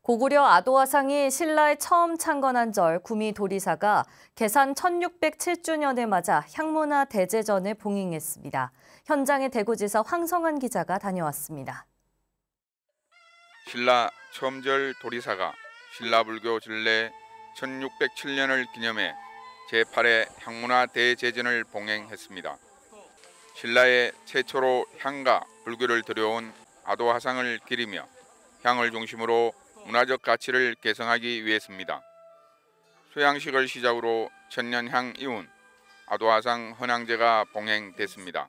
고구려 아도화상이 신라에 처음 창건한 절 구미 도리사가 개산 1607주년을 맞아 향문화 대제전을 봉행했습니다. 현장에 대구지사 황성환 기자가 다녀왔습니다. 신라 처음절 도리사가 신라불교 전래 1607년을 기념해 제8회 향문화 대제전을 봉행했습니다. 신라의 최초로 향과 불교를 들여온 아도화상을 기리며 향을 중심으로 문화적 가치를 개성하기 위해서입니다. 수양식을 시작으로 천년향 이훈, 아도화상 헌향제가 봉행됐습니다.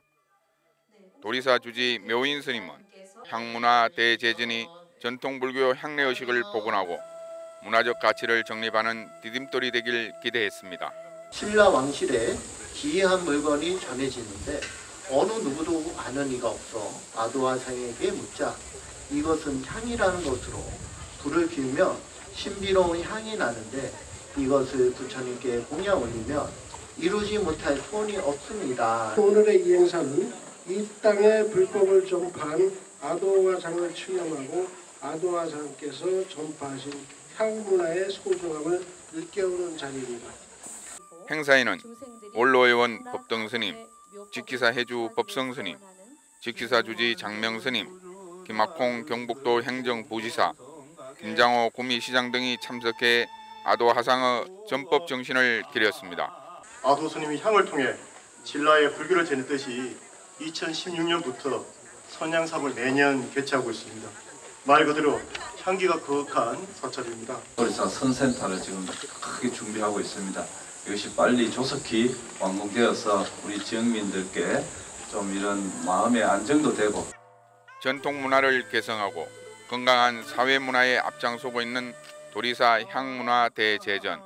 도리사 주지 묘인 스님은 향문화 대제전이 전통 불교 향례의식을 복원하고 문화적 가치를 정립하는 디딤돌이 되길 기대했습니다. 신라 왕실에 기이한 물건이 전해지는데 어느 누구도 아는 이가 없어 아도화상에게 묻자 이것은 향이라는 것으로 불을 피우면 신비로운 향이 나는데 이것을 부처님께 공양 올리면 이루지 못할 소원이 없습니다. 오늘의 이 행사는 이 땅에 불법을 전파한 아도화상을 추념하고 아도화상께서 전파하신 향문화의 소중함을 일깨우는 자리입니다. 행사에는 원로의원 법등스님, 직기사 해주 법성스님, 직기사 주지 장명스님, 김학홍 경북도 행정부지사, 김장호 구미시장 등이 참석해 아도화상의 전법 정신을 기렸습니다. 아도 스님이 향을 통해 신라의 불교를 전했듯이 2016년부터 선향삽을 매년 개최하고 있습니다. 말 그대로 향기가 거룩한 사찰입니다. 도리사 선센터를 지금 크게 준비하고 있습니다. 이것이 빨리 조속히 완공되어서 우리 지역민들께 좀 이런 마음의 안정도 되고 전통 문화를 개성하고 건강한 사회 문화에 앞장서고 있는 도리사 향문화 대제전.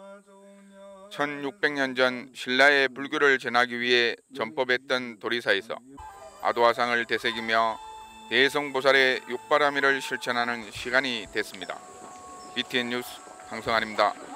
1600년 전 신라의 불교를 전하기 위해 전법했던 도리사에서 아도화상을 되새기며 대성보살의 육바라밀을 실천하는 시간이 됐습니다. BTN 뉴스 황성환입니다.